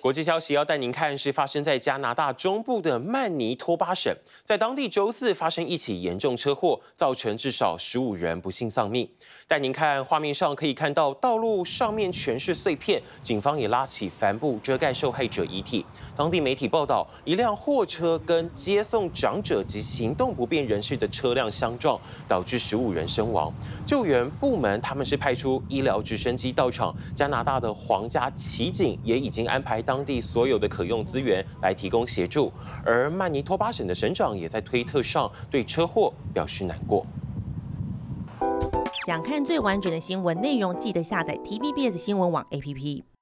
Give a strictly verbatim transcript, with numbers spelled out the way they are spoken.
国际消息要带您看，是发生在加拿大中部的曼尼托巴省，在当地周四发生一起严重车祸，造成至少十五人不幸丧命。带您看画面上可以看到，道路上面全是碎片，警方也拉起帆布遮盖受害者遗体。当地媒体报道，一辆货车跟接送长者及行动不便人士的车辆相撞，导致十五人身亡。救援部门他们是派出医疗直升机到场，加拿大的皇家骑警也已经安排当地所有的可用资源来提供协助。而曼尼托巴省的省长也在推特上对车祸表示难过。 想看最完整的新闻内容，记得下载 T V B S 新闻网 A P P。